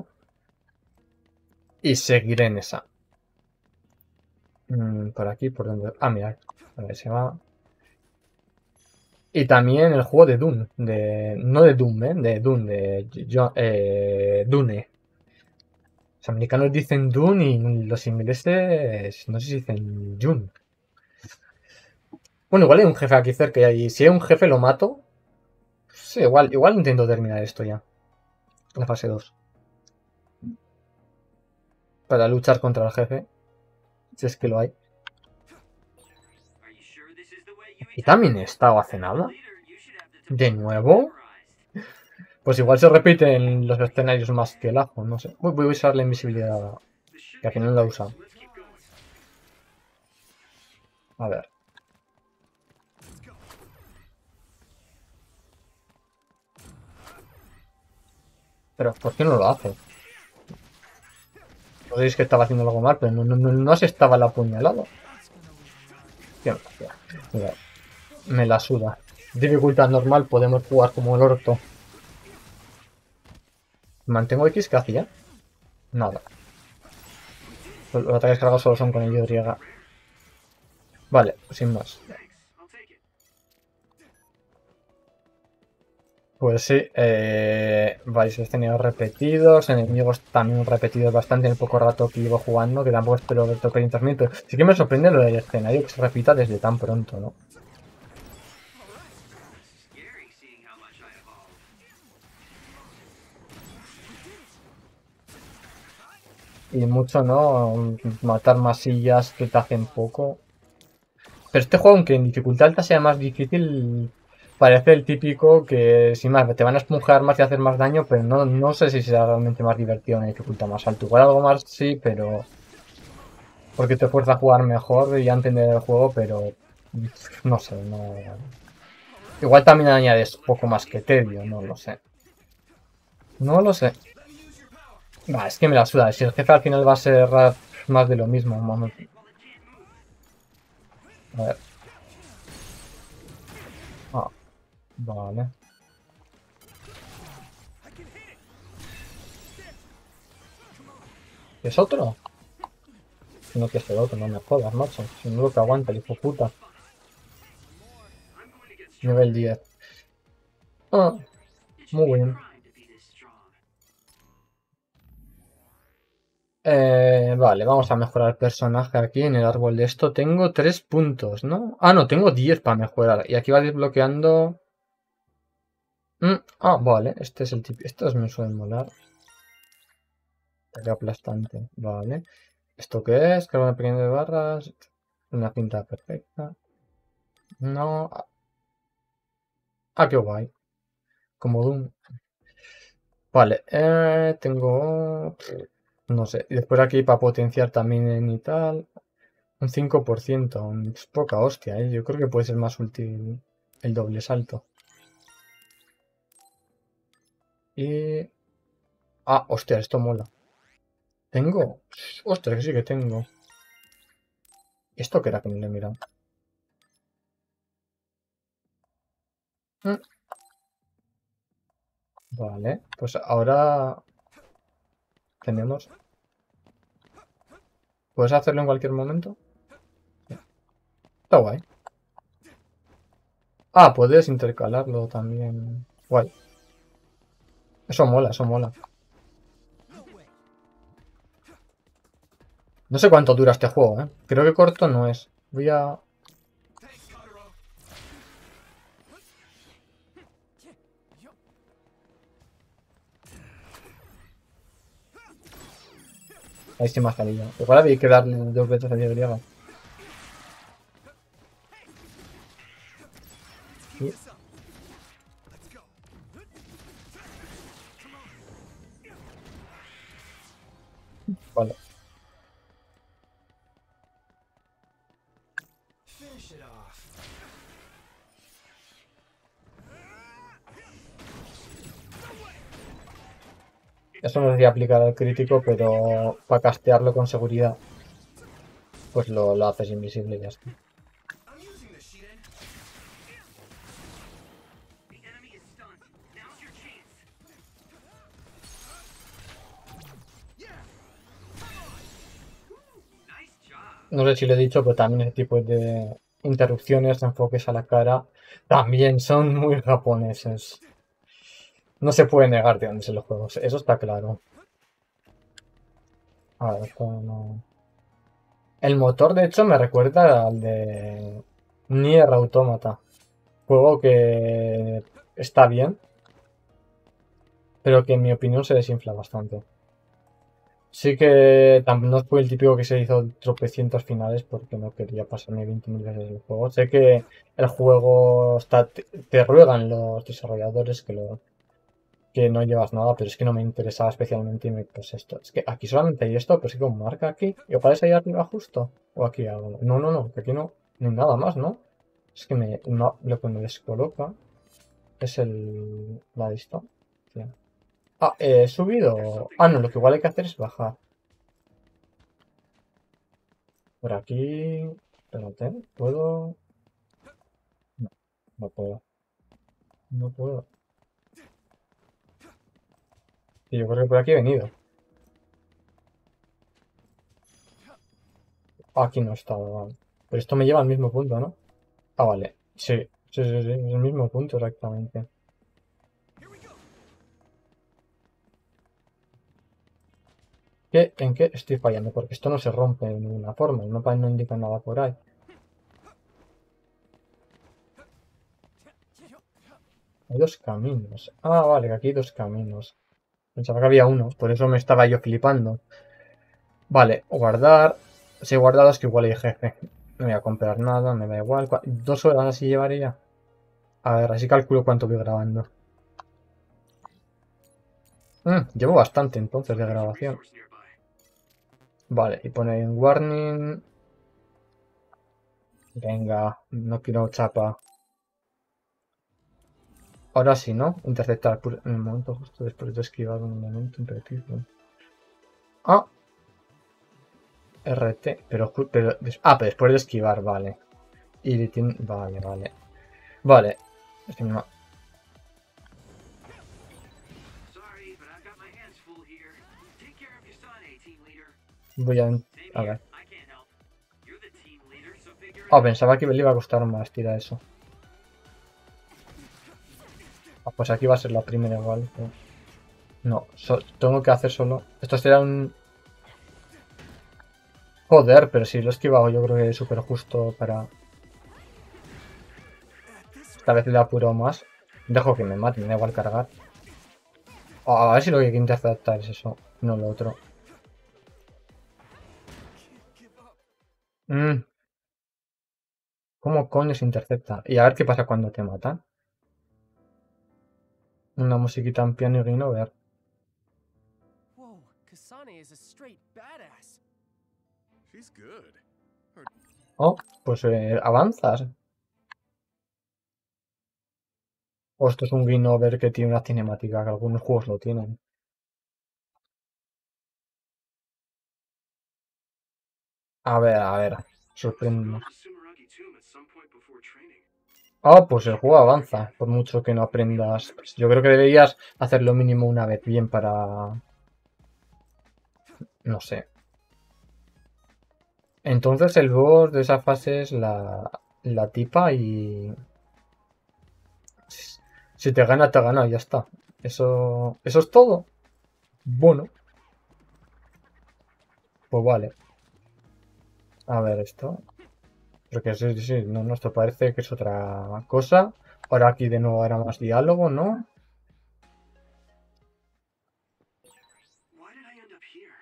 S1: Y seguiré en esa. Por aquí, por donde... Ah, mira, a ver, se va... Y también el juego de Dune, no de Doom, de Dune, Dune. Los americanos dicen Dune y los ingleses no sé si dicen June. Bueno, igual hay un jefe aquí cerca y si hay un jefe lo mato. Sí, igual intento terminar esto ya. La fase 2. Para luchar contra el jefe. Si es que lo hay. Y también he estado hace nada. ¿De nuevo? Pues igual se repiten los escenarios más que el ajo, no sé. Voy a usar la invisibilidad. Que al final no la usa. A ver. Pero, ¿por qué no lo hace? No diréis que estaba haciendo algo mal, pero no se estaba la apuñalada. Mira, me la suda. Dificultad normal, podemos jugar como el orto. ¿Mantengo X? ¿Qué hacía? Nada. Los ataques cargados solo son con el Y. Vale, sin más. Pues sí, varios escenarios repetidos, enemigos también repetidos bastante en el poco rato que llevo jugando, que tampoco espero ver 500 minutos. Sí que me sorprende lo del escenario que se repita desde tan pronto, ¿no? Y mucho, ¿no? Matar masillas que te hacen poco. Pero este juego, aunque en dificultad alta sea más difícil, parece el típico que, sin más, te van a esponjar más y hacer más daño, pero no sé si será realmente más divertido en dificultad más alta. Igual algo más sí, pero... Porque te fuerza a jugar mejor y a entender el juego, pero... No sé, no... Igual también añades poco más que tedio, no lo sé. No lo sé. Va, es que me la suda. Si el jefe al final va a ser más de lo mismo. Vamos. A ver. Ah, vale. ¿Es otro? No que es el otro, no me jodas, macho. Si no lo que aguanta, el hijo puta. Nivel 10. Ah, muy bien. Vale, vamos a mejorar el personaje aquí en el árbol de esto. Tengo 3 puntos, ¿no? Ah, no, tengo 10 para mejorar. Y aquí va desbloqueando... vale, este es el tipo. Estos me suelen molar. Ataque aplastante, vale. ¿Esto qué es? Carga pequeña de barras. Una pinta perfecta. No. Qué guay. Como Doom. Vale, tengo... No sé. Y después aquí para potenciar también y tal. Un 5%. Es poca hostia, ¿eh? Yo creo que puede ser más útil el doble salto. Y... hostia, esto mola. Tengo. Ostras, que sí que tengo. ¿Esto qué era que no le he mirado? Mm, Vale, pues ahora tenemos. ¿Puedes hacerlo en cualquier momento? Sí. Está guay. Ah, puedes intercalarlo también. Guay. Eso mola, eso mola. No sé cuánto dura este juego, ¿eh? Creo que corto no es. Voy a... Ahí sí me ha salido. Igual había que darle dos veces a 10 griega. Y... Vale. Eso no debería aplicar al crítico, pero para castearlo con seguridad, pues lo haces invisible y ya está. No sé si lo he dicho, pero también ese tipo de interrupciones, de enfoques a la cara, también son muy japoneses. No se puede negar de dónde son los juegos, eso está claro. A ver, esto no... El motor, de hecho, me recuerda al de Nier Automata. Juego que está bien, pero que en mi opinión se desinfla bastante. Sí que no fue el típico que se hizo tropecientos finales porque no quería pasarme 20.000 veces el juego. Sé que el juego está, te ruegan los desarrolladores que no llevas nada, pero es que no me interesaba especialmente y me puse esto. Es que aquí solamente hay esto, pero sí que un marca aquí. ¿Y cuál es ahí arriba justo? ¿O aquí algo? No, no, no, que aquí no hay nada más, ¿no? Es que lo que me descoloca es la distancia. Ah, he subido. Ah, no, lo que igual hay que hacer es bajar. Por aquí. Espérate, ¿puedo? No, no puedo. No puedo. Y yo creo que por aquí he venido. Ah, aquí no estaba, vale. Pero esto me lleva al mismo punto, ¿no? Ah, vale. Sí, sí, sí, sí, es el mismo punto exactamente. ¿En qué estoy fallando? Porque esto no se rompe de ninguna forma. El mapa no indica nada por ahí. Hay dos caminos. Ah, vale, que aquí hay dos caminos. Pensaba que había uno, por eso me estaba yo flipando. Vale, guardar. Si he guardado es que igual hay jefe. No voy a comprar nada, me da igual. 2 horas así llevaría. A ver, así calculo cuánto voy grabando. Llevo bastante entonces de grabación. Vale, y pone en warning. Venga, no quiero chapa. Ahora sí, ¿no? Interceptar en el momento justo después de esquivar un momento impreciso. Ah, RT, pero después de esquivar, vale. Vale, vale. Vale. Es que voy a ver. Ah, pensaba que le iba a costar más tirar eso. Ah, pues aquí va a ser la primera igual. No, tengo que hacer solo. Esto será un... Joder, pero si lo he esquivado yo creo que es súper justo para... Esta vez le apuro más. Dejo que me mate, me da igual cargar. A ver si lo que hay que interceptar es eso, no lo otro. Mm, ¿Cómo coño se intercepta? Y a ver qué pasa cuando te matan. Una musiquita en piano y game over.
S2: Whoa, Kasane is a straight badass.
S3: She's good.
S1: Oh, pues avanzas. O esto es un game over que tiene una cinemática, que algunos juegos lo tienen. A ver. Sorprendemos. Ah, pues el juego avanza, por mucho que no aprendas. Pues yo creo que deberías hacer lo mínimo una vez bien para... No sé. Entonces el boss de esa fase es la tipa y... Si te gana, ya está. Eso es todo. Bueno, pues vale. A ver esto. Porque sí, sí, no, no, esto parece que es otra cosa. Ahora aquí de nuevo era más diálogo, ¿no?
S3: Why did I end up here?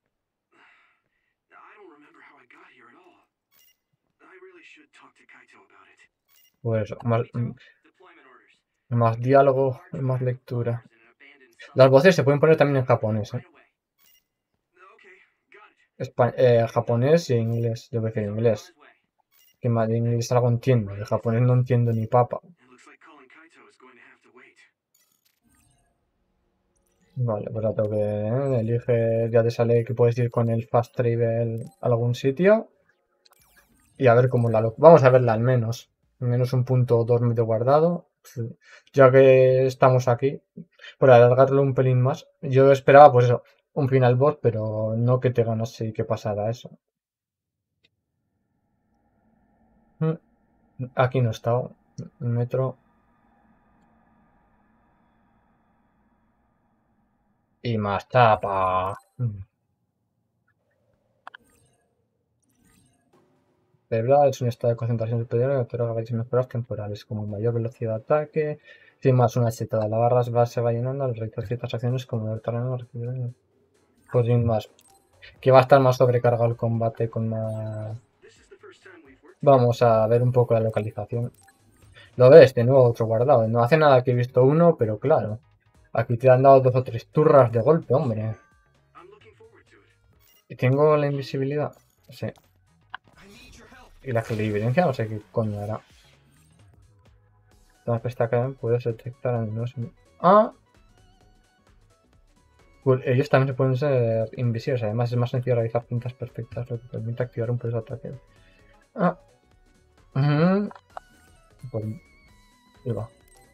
S3: I don't remember how I got here at all. I really should talk to Kaito about it.
S1: Pues más,
S3: Deployment orders.
S1: más diálogo y más lectura.
S3: In an abandoned cell.
S1: Las voces se pueden poner también en japonés, ¿eh?
S3: Right away. Okay, got it.
S1: Japonés y inglés. Yo prefiero inglés. Que más de inglés algo entiendo. De japonés no entiendo ni papa.
S3: It looks like calling Kaito is going to have to wait.
S1: Vale, pues ya tengo que... elige, ya te sale que puedes ir con el fast travel a algún sitio. Y a ver cómo vamos a verla al menos. Al menos un punto 2 medio guardado. Ya que estamos aquí. Por alargarlo un pelín más. Yo esperaba, pues eso, un final boss, pero no que te ganase y que pasara eso. Aquí no he estado. Metro. Y más tapa. Cerebral es un estado de concentración superior que otorga varias mejoras temporales, como mayor velocidad de ataque, sin más una setada. La barra se va llenando al realizar ciertas acciones como el terreno, pues sin más. Que va a estar más sobrecargado el combate con más... Vamos a ver un poco la localización. Lo ves, de nuevo otro guardado. No hace nada que he visto uno, pero claro. Aquí te han dado 2 o 3 turras de golpe, hombre. ¿Y tengo la invisibilidad? Sí. Y la clarividencia, no sé qué coño era. La pestaca puedes detectar enemigos. Ah. Pues ellos también se pueden ser invisibles. Además es más sencillo realizar pintas perfectas, lo que permite activar un poderoso ataque. Ah. Pues ahí va.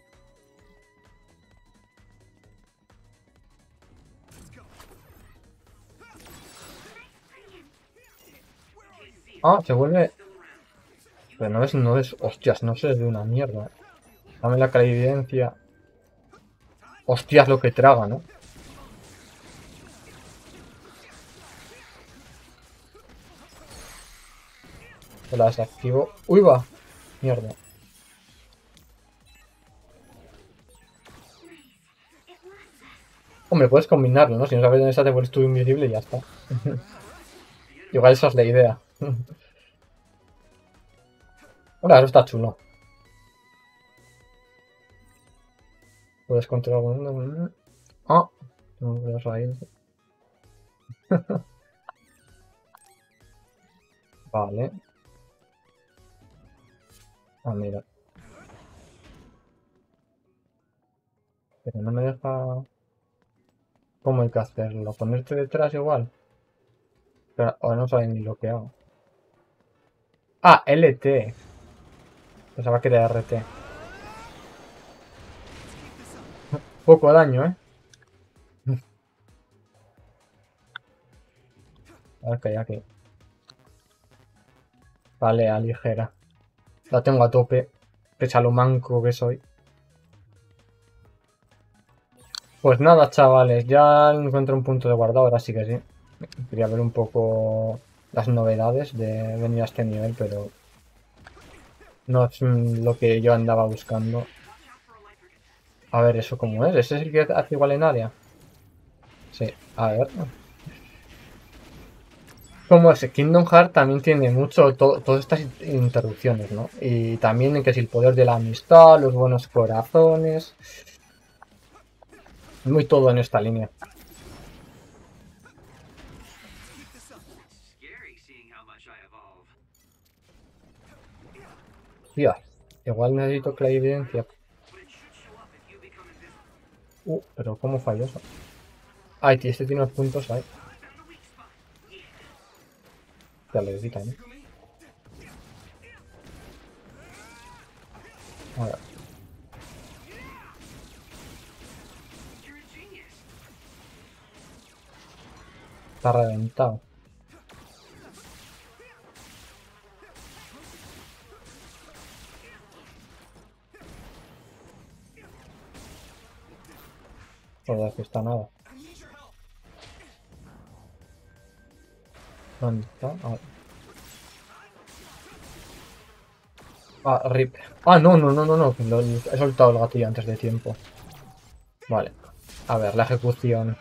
S1: Ah, se vuelve... Pero no es... Hostias, no sé, es de una mierda. Dame la clarividencia. Hostias, lo que traga, ¿no? La desactivo. ¡Uy, va! Mierda. Hombre, puedes combinarlo, ¿no? Si no sabes dónde está, te vuelves tú invisible y ya está. Igual esa es la idea. Hola, eso está chulo. Puedes controlar algún... Ah, no veo raíz. Vale. Ah, mira. Pero no me deja... ¿Cómo hay que hacerlo? ¿Ponerte detrás igual? Pero ahora no sabe ni lo que hago. Ah, LT. Pensaba que era RT. Poco daño, ¿eh? A ver qué hay aquí. Vale, a ligera. La tengo a tope. Pese a lo manco que soy. Pues nada, chavales. Ya encuentro un punto de guardado. Ahora sí que sí. Quería ver un poco las novedades de venir a este nivel, pero... No es lo que yo andaba buscando. A ver, ¿eso cómo es? ¿Ese es el que hace igual en área? Sí, a ver. Como ese Kingdom Hearts también tiene mucho todas estas interrupciones, ¿no? Y también que es el poder de la amistad, los buenos corazones. Muy todo en esta línea. Tío, igual necesito clarividencia. Pero ¿cómo falló eso? Ay, tío, este tiene unos puntos ahí. Ya le quita, ¿no? A ver.
S3: You're a genius.
S1: Está reventado. Joder, que está nada. ¿Dónde está? RIP. No. He soltado el gatillo antes de tiempo. Vale. A ver, la ejecución.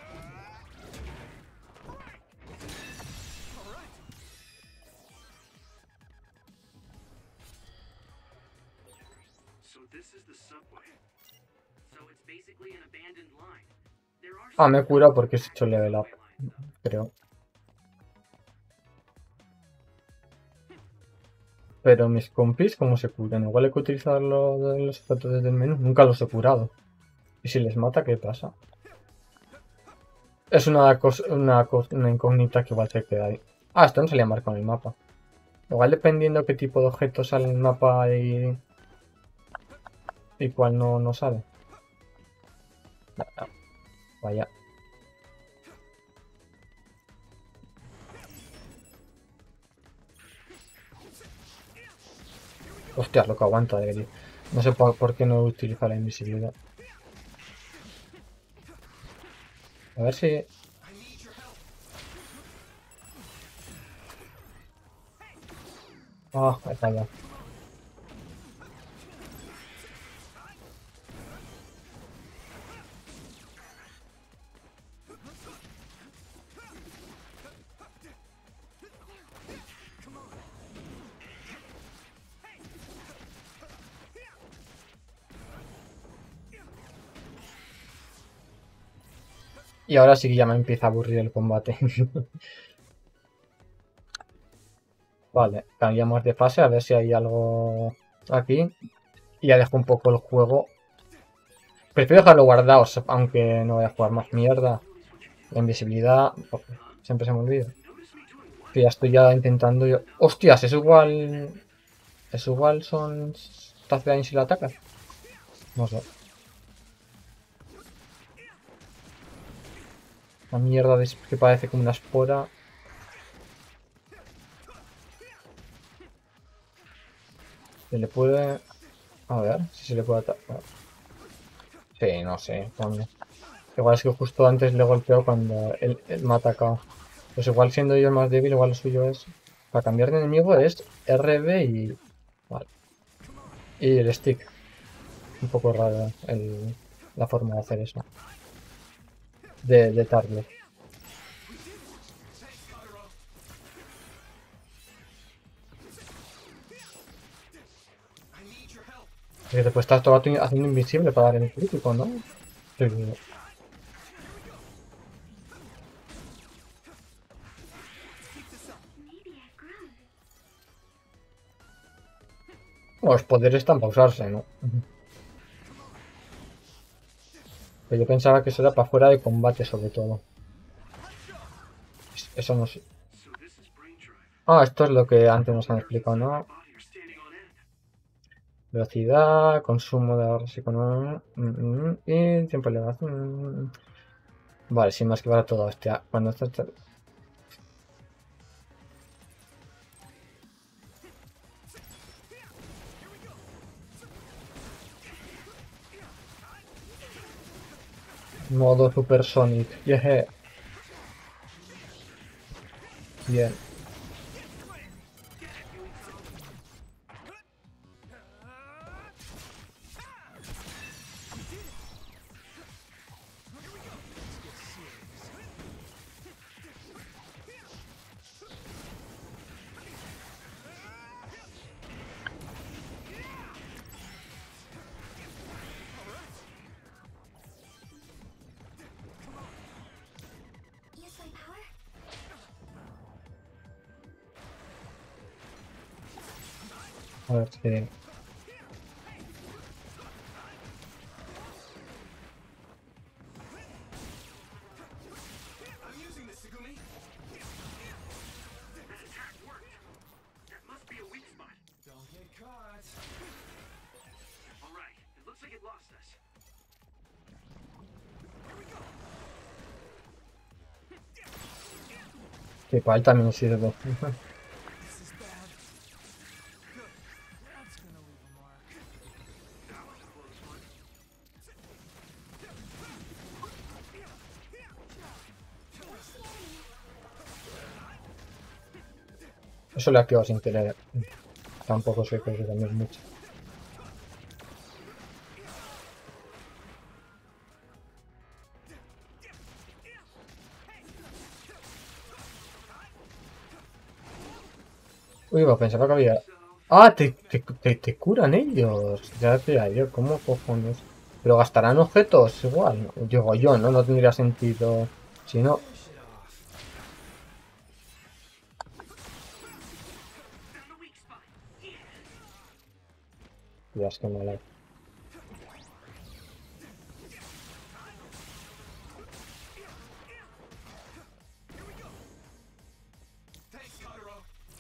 S3: So this is the subway. So it's basically an abandoned line. There are
S1: Me he curado porque he hecho level up, creo. Pero mis compis, ¿cómo se curan? Igual hay que utilizar los objetos desde el menú. Nunca los he curado. ¿Y si les mata, qué pasa? Es una incógnita que igual se queda ahí. Esto no salía marcado en el mapa. Igual dependiendo qué tipo de objeto sale en el mapa y cuál no sale. Vaya. Hostia, lo que aguanta de gris. No sé por qué no utiliza la invisibilidad. A ver si... he fallado. Y ahora sí que ya me empieza a aburrir el combate. Vale, cambiamos de fase a ver si hay algo aquí. Y ya dejo un poco el juego. Prefiero dejarlo guardado, aunque no voy a jugar más mierda. La invisibilidad, siempre se me olvida. Que ya estoy intentando yo. ¡Hostias! Es igual. Es igual son. Tacedain si la atacas. No sé. Una mierda que parece como una espora. Se le puede. A ver si se le puede atacar. Sí, no sé. Coño. Igual es que justo antes le golpeo cuando él me ha atacado. Pues igual siendo yo el más débil, igual lo suyo es... Para cambiar de enemigo es RB y... Vale. Y el stick. Un poco raro la forma de hacer eso. De target. Que después estás todo el rato haciendo invisible para dar el crítico, ¿no? Sí. Los poderes están para usarse, ¿no? Pero yo pensaba que eso era para fuera de combate, sobre todo. Eso no sé.
S3: So this is brain drive.
S1: Esto es lo que antes nos han explicado, ¿no?
S3: Body are standing on end.
S1: Velocidad, consumo de ahorros y tiempo elevado. Vale, sin más que para todo, hostia. Cuando estás... Modo Super Sonic. Yeah. Bien.
S4: Use my power?
S1: A ver si...
S3: That attack worked. like it lost us.
S1: Que para él también sirve.
S2: This is bad. Good. That's gonna leave a mark.
S3: That was a close one.
S1: Eso le ha quedado sin querer. Tampoco sé que también es mucho. Uy, pensaba que había... ¡Ah! Te curan ellos. Ya decía yo, ¿cómo cojones? Pero gastarán objetos igual. Digo yo, ¿no? No tendría sentido. Si no...
S3: Found the weak spot. Yeah.
S1: Ya es que mala.
S2: Thanks, Totoro.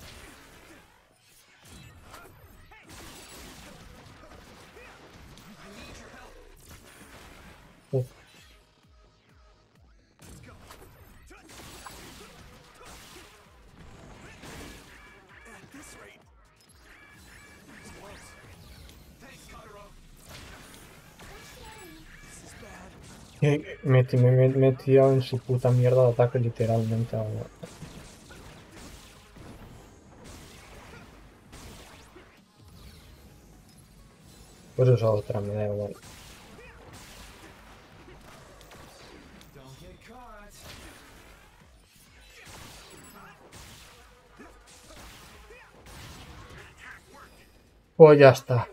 S2: I need your help.
S1: Uf.
S2: Let's go. At this rate. It's close. Thanks, Totoro. This is bad.
S1: Me he tirado en su puta mierda de ataque literalmente ahora. Pues eso otra, me da igual.
S2: Don't get caught.
S1: Pues ya está.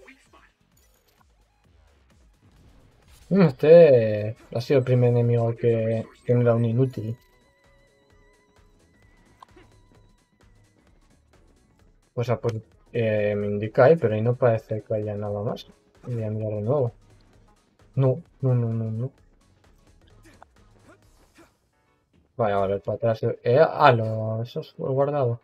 S1: Este ha sido el primer enemigo que me da un inútil. Pues me indica ahí, pero ahí no parece que haya nada más. Voy a mirar de nuevo. No. Vale, para atrás. Eso es guardado.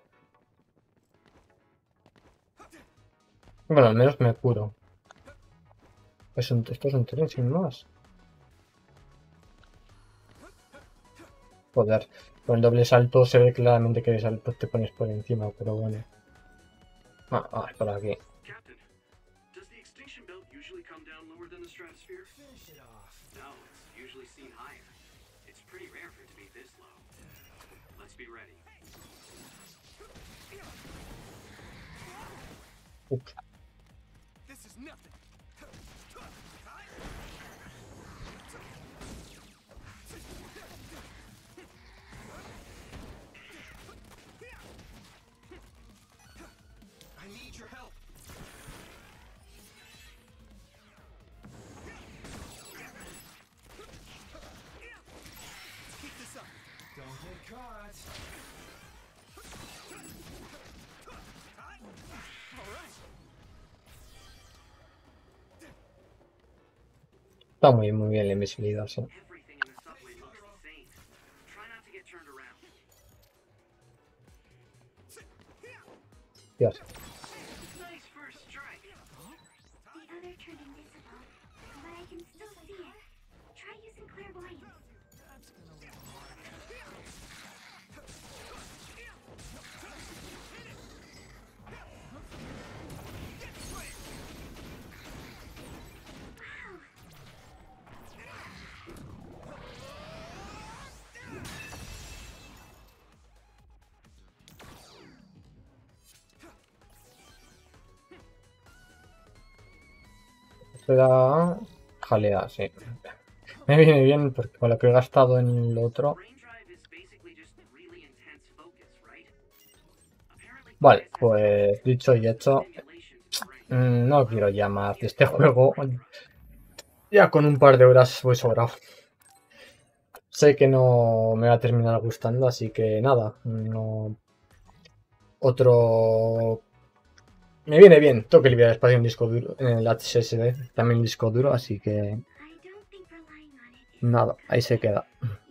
S1: Bueno, al menos me curo. Esto es un tren sin más. Joder, con el doble salto se ve claramente que te pones por encima, pero bueno. Es por aquí.
S3: Captain, does the extinction belt usually come down lower than the stratosphere?
S2: Finish it off.
S3: No, it's usually seen higher. It's pretty rare for it to be this low. Let's be ready.
S1: Ups.
S2: This is nothing. I need your help. Let's keep this up. Don't get caught. All right.
S1: Está muy bien la invisibilidad, sí.
S3: Everything in the subway looks the same. Try not to get turned around.
S1: Dios.
S3: Nice first strike.
S4: The other turned invisible, but I can still see it. Try using clairvoyance.
S2: That's gonna leave a mark.
S1: Esto da jalea, sí. Me viene bien porque con lo que he gastado en el otro.
S3: Brain drive is basically just really intense focus, right? Apparently,
S1: Vale, pues dicho y hecho.
S3: stimulation to the brain.
S1: No quiero ya más de este juego. Ya con un par de horas voy sobrado. Sé que no me va a terminar gustando, así que nada. No. Otro. Me viene bien. Tengo que liberar espacio en disco duro. En el HSD. También disco duro, así que.
S4: I don't think relying on it is
S1: Nada, ahí se queda.